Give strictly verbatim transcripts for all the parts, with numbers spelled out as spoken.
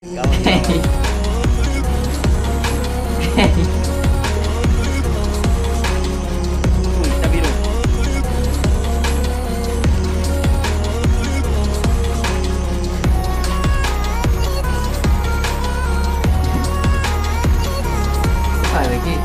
Calma, calma. Ui, já virou. Sai daqui.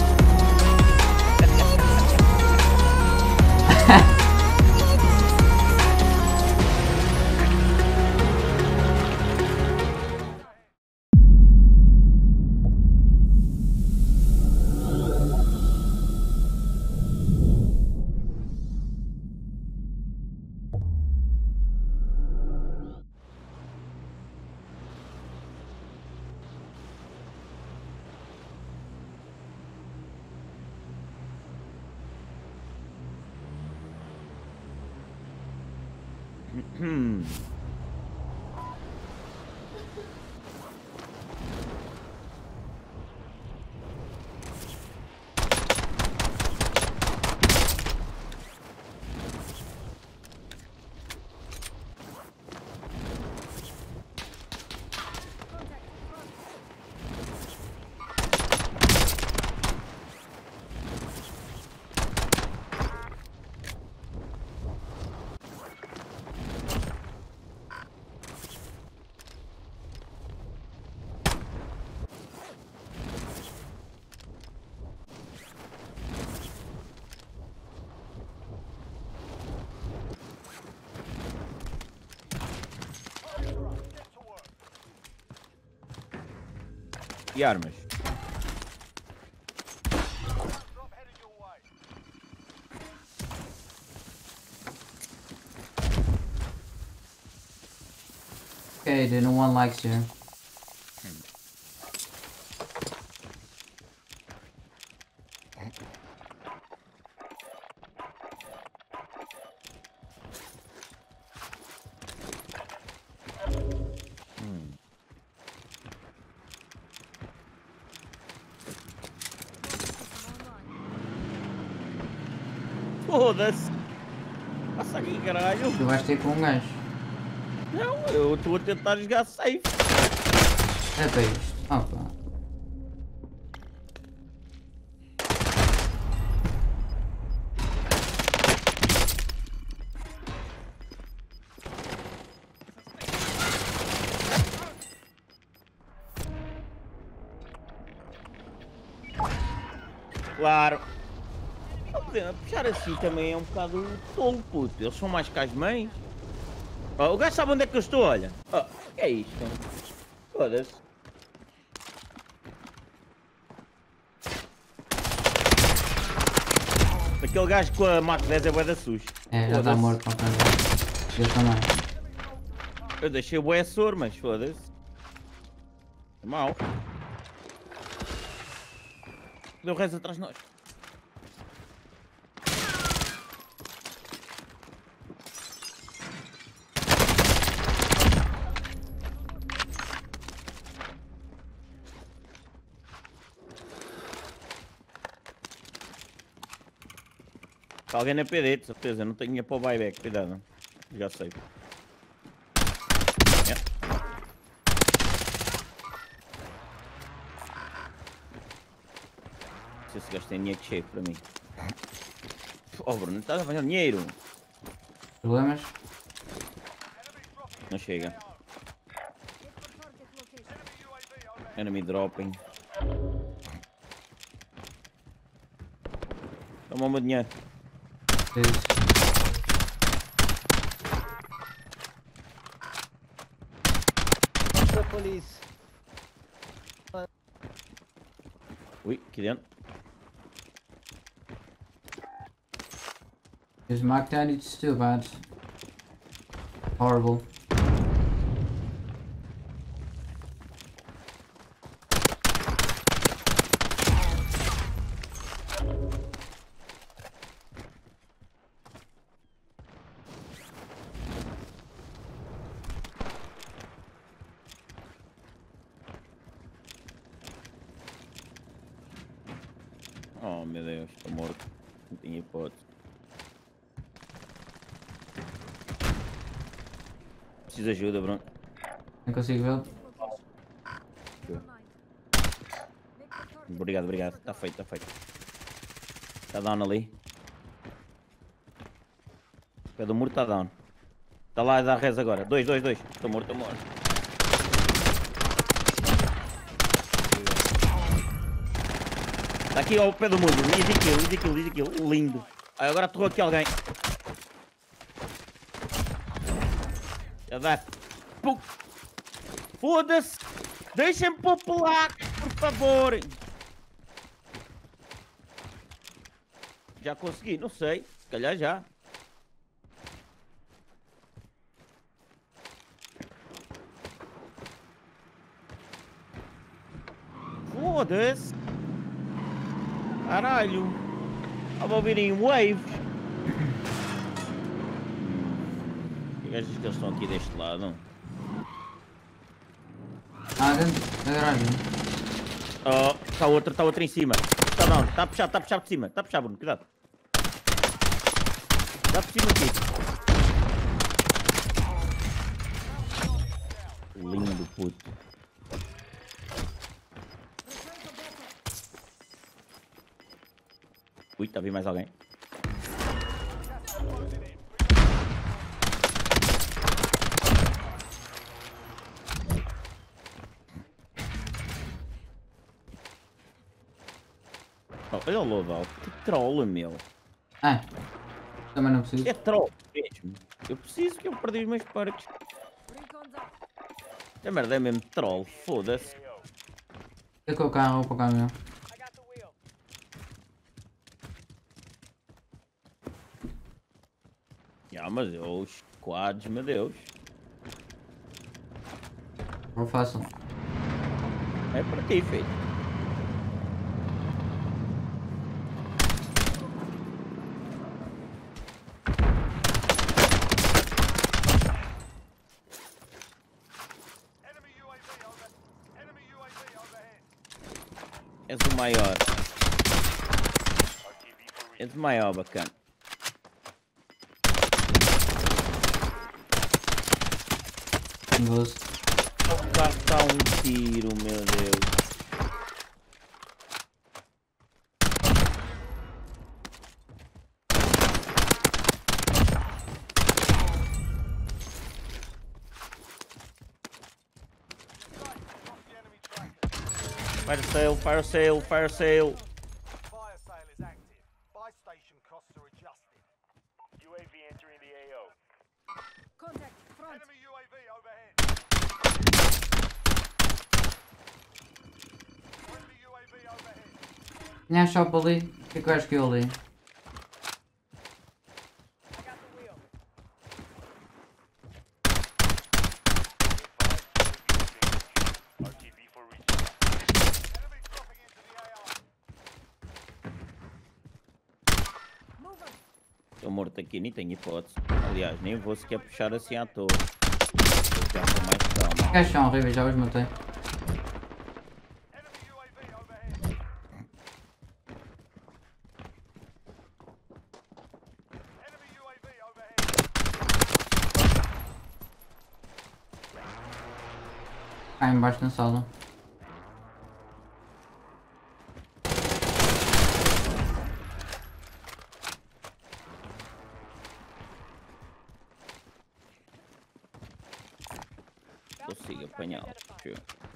Hum. E armas? Okay, then no one likes you. Foda-se! Passa aqui, caralho! Tu vais ter com um gajo. Não, eu estou a tentar jogar safe. É para isto. Opa. Claro. Puxar assim também é um bocado tolo, puto. Eles são mais que as mães. Oh, o gajo sabe onde é que eu estou, olha. Oh, que é isto? Foda-se. Aquele gajo com a Mac dez é bué da susto. É, já está morto para frente. Eu também. Eu deixei o bué soro, mas foda-se. É mau. Deu resto atrás de nós. Alguém na P D, de certeza. Não tenho para o buyback, cuidado. Já sei. É. Não sei se gajo tem dinheiro cheio para mim. Oh Bruno, não estás a fazer dinheiro? Problemas? Não chega. Enemy dropping. Toma o meu dinheiro. Isso. The police. Ui, aqui dentro. Is Mac Daddy still bad? Horrible. Oh meu Deus, estou morto. Não tinha hipótese. Preciso de ajuda, Bruno. Não consigo vê-lo. Obrigado, obrigado. Está feito, está feito. Está down ali. O pé do muro está down. Está lá a dar res agora. Dois, dois, dois. Estou morto, estou morto. Está aqui ao pé do muro. Easy kill, easy kill, easy kill. Lindo. Ah, agora aterrou aqui alguém. Já dá. Foda-se. Deixem-me popular, por favor. Já consegui, não sei. Se calhar já. Foda-se. Caralho. Estava a ouvir em wave. Que gajos que eles estão aqui deste lado? Ah, dentro da garagem. Oh, está outra, está outra em cima. Está down, está a puxar, está a puxar por cima. Está a puxar, Bruno, cuidado. Está por cima aqui. Lindo, puto. Ui, está a vir mais alguém. Oh, olha o loadout, que troll, meu. Ah, também não preciso. É troll mesmo. Eu preciso que eu perdi os meus perks. A merda é mesmo troll, foda-se. Fica com o carro para o caminhão. Ah, mas os quadros, meu Deus. Não façam. É para ti, filho. És o maior. És o maior, bacana. Doze. O carro está um tiro, meu Deus. Fire sale, fire sale, fire sale. Fire sale is active. Buy station costs are adjusted. U A V entering the A O. Contact, front. Enemy U A V overhead. Friendly U A V overhead. Tinha a shop ali. O que é que eu acho que eu ali? Enemy dropping into the A O. Move up. Estou morto aqui, nem tenho hipótese. Aliás, nem vou sequer puxar assim à toa. Já com mais calma. Gajos são horríveis, já os matei. Enemy U A V overhead. Enemy U A V overhead. Cá embaixo na sala. Consigo apanhá-lo. Show.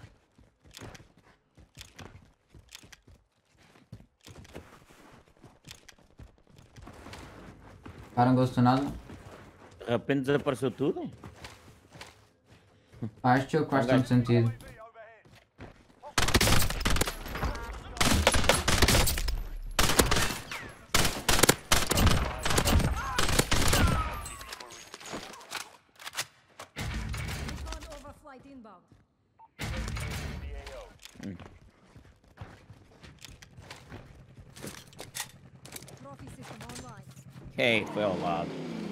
Para, gosto de nada. De repente desapareceu tudo? Pá, este jogo faz tanto sentido. V overhead. Recon overflight inbound. Trophy system online. Ok, foi ao lado.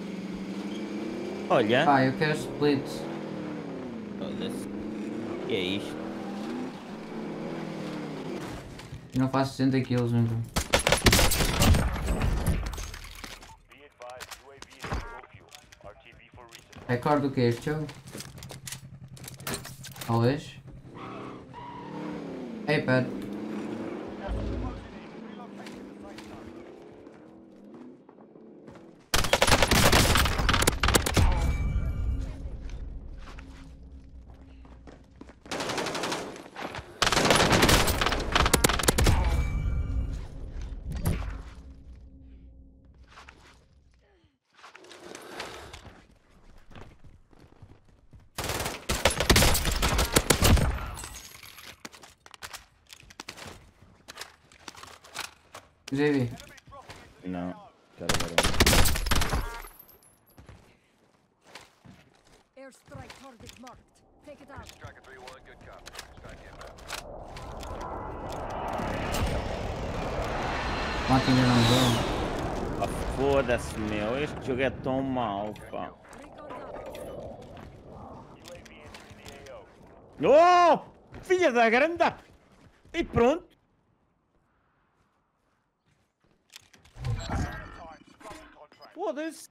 Olha. Pá, eu quero split. Foda-se. Que é isto? Eu não faço sessenta quilos então. Be advised, U A V is low fuel. R T B for resupply. Recorde o que é este jogo? Talvez. Ei, pera. Já vi. Não. Quero ver. Airstrike target marked. Take it out. Striker three one, good copy. Strike inbound. Ontem ainda não deu. Ah, foda-se, meu. Este jogo é tão mau, pá. Recon down. U A V entering the A O. Oh! Filha da grande! E pronto. Time, scrubbing contract. Foda-se.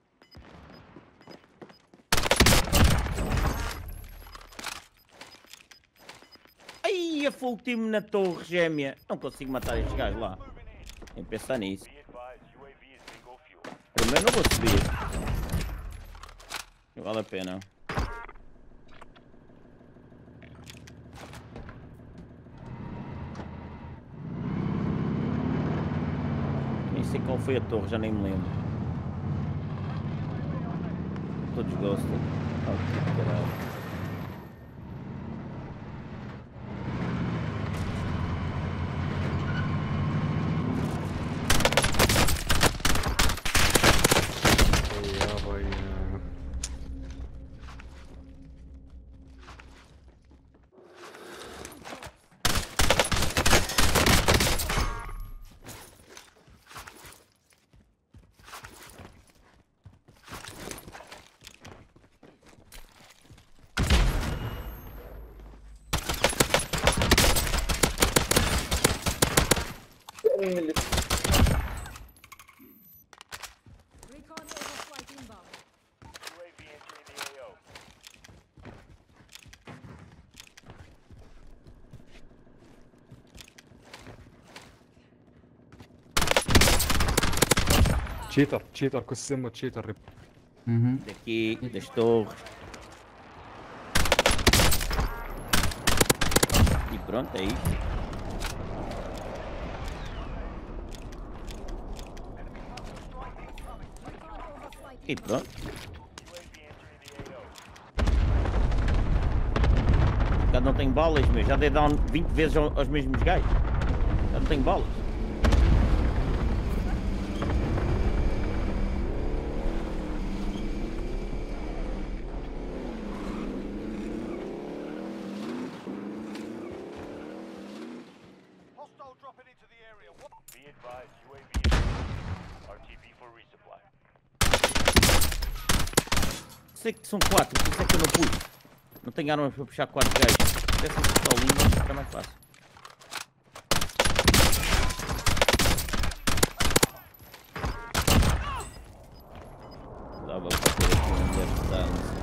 Ai, a full team na torre gêmea. Não consigo matar estes gajos lá. Nem pensar nisso. Be advised, U A V is bingo fuel. Primeiro não vou subir. Não vale a pena. Nem sei qual foi a torre, já nem me lembro. Todos gostam. Oh, que caralho. Recon overflight inbound. U A V entering the A O. Cheater, cheater, com sistema cheater. Uhum. Daqui, das torres. E pronto, é isso. Recon overflight E pronto. U A V entering the A O. Já não tenho balas, meu. Já dei down vinte vezes ao- aos mesmos gajos. Já não tenho balas. Hostile dropping into the area. What? Be advised, U A V is R T B for resupply. Sei que são quatro, por isso é que eu não puxo. Não tenho armas para puxar quatro gajos. Se tivesse só linha, era mais fácil. Dava para ter aqui um left dance.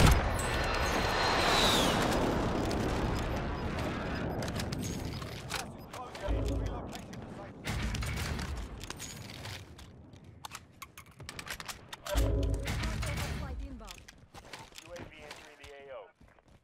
overflight inbound. U A V entering the A O.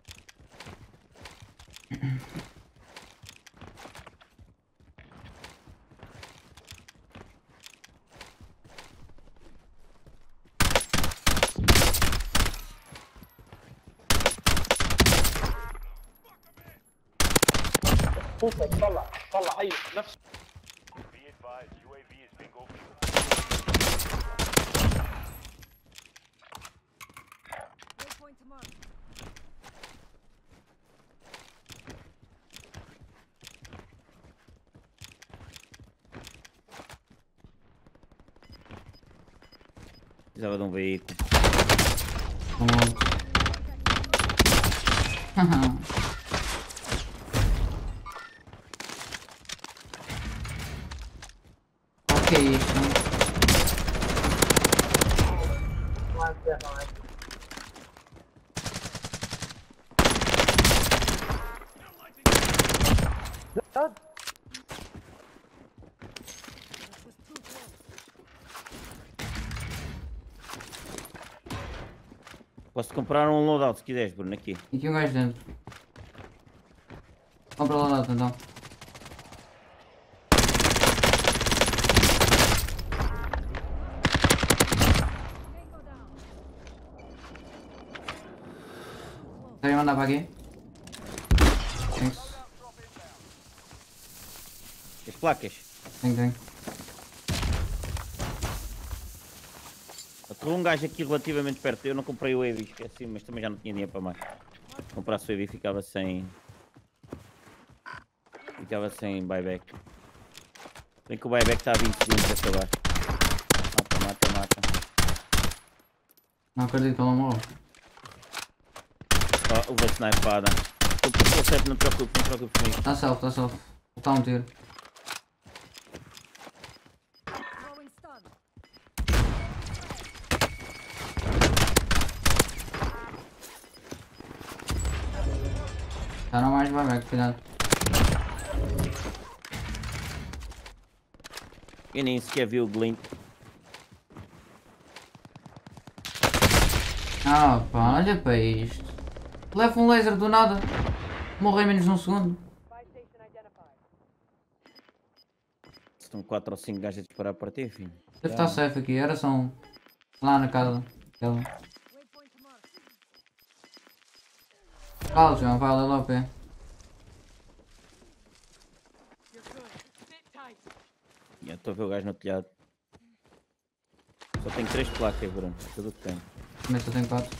Be advised, U A V is bingo fuel. Waypoint marked. Precisava de um veículo. Com outro. Haha. O que é isto? That was too close. Posso comprar um loadout se quiseres, Bruno, aqui. E aqui um gajo dentro. Compra lá dentro então. Tango down. Querem mandar para aqui? Thanks. As placas. Tem, tem. Correu um gajo aqui relativamente perto. Eu não comprei o Evi, esqueci, mas também já não tinha dinheiro para mais. Se comprasse o Evi ficava sem. Ficava sem buyback. Bem que o buyback está a vinte segundos a acabar. Mata, mata, mata. Não acredito que ele não morreu. Oh, levou snipada. Estou certo, não te preocupes, não te preocupes comigo. Tá self, tá self. Tá um tiro. Throwing stun. Já não mais vai back, cuidado. Eu nem sequer vi o glint. Ah pá, olha para isto. Leva um laser do nada. Morre em menos de um segundo. Estão quatro ou cinco gajos a disparar para ti, filho. Deve estar safe aqui, era só um. Lá na casa dela. Waypoint marked. Fala, João, vai lá ao pé. Já estou a ver o gajo no telhado. Só tenho três placas, Bruno. É tudo o que tenho. Também só tenho quatro.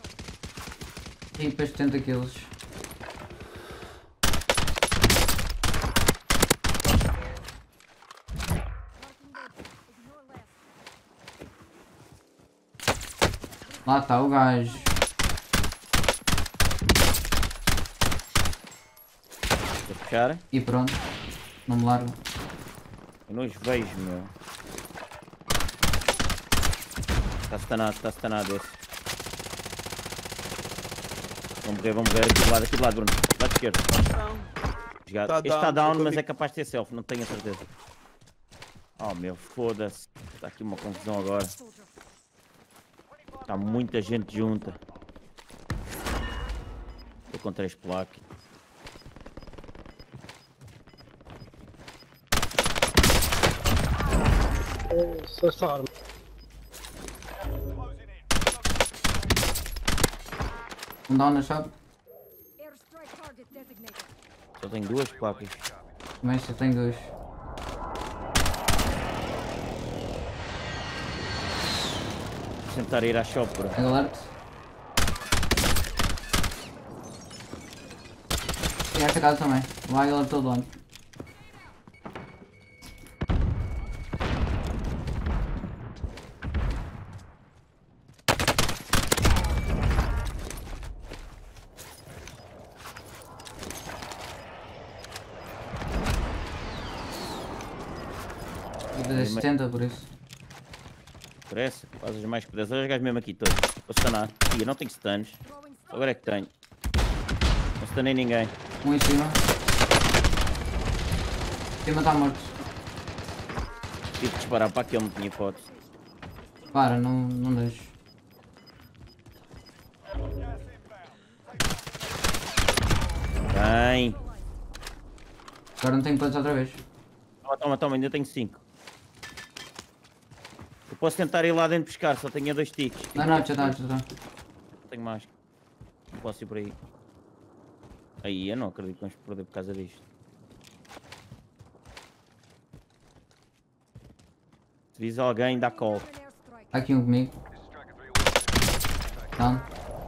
E depois setenta quilos. Marking waypoint. Ignore left. Lá está o gajo. Vou fechar. E pronto. Não me largo. Eu não os vejo, meu. Está stanado, está stanado esse. Vão morrer, vão morrer. Aqui do lado, aqui do lado, Bruno. Lado esquerdo. Jogado. Tá Este está down, down, tô mas comigo. é capaz de ter self, não tenho a certeza. Oh meu, foda-se. Está aqui uma confusão agora. Soldier. Está muita gente junta. Estou com três placas. Um down na shop. Airstrike target designated. Só tenho duas placas. Também só tenho dois. Vou tentar ir à shop, bro. Tenho alert. E esta casa também. Vai alert todo lado. Vou fazer setenta por isso. Parece, fazes mais que puderes. Olha os gajos mesmo aqui todos. Vou stunar. Ih, eu não tenho stuns. Throwing stun. Agora é que tenho. Não stunei ninguém. Um em cima. Em cima está morto. Tive de disparar para aquele, não tinha hipótese. Para, não, não deixo. Bem. Agora não tenho planos outra vez. Toma, toma, toma, ainda tenho cinco. Eu posso tentar ir lá dentro pescar, só tenho dois tiques. Não, não, já está, já está. Não tenho mais. Não posso ir por aí. Aí, eu não acredito que vamos perder por causa disto. Se vis alguém, dá call. An airstrike. Há aqui um comigo. Down.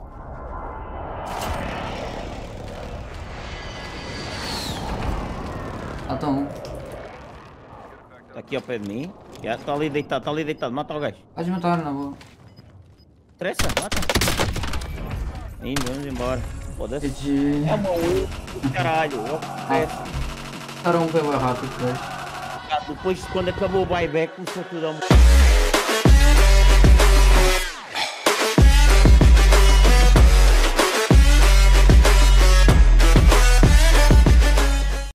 Falta um. Está aqui ao pé de mim. Já está ali deitado, está ali deitado. Mata o gajo. Vais matar, na boa. Interessa, mata. Indo, vamos embora. Foda-se. G G. É uma U. Caralho. Eu Para um pelo rápido, depois. depois, quando acabou o buyback, começou tudo a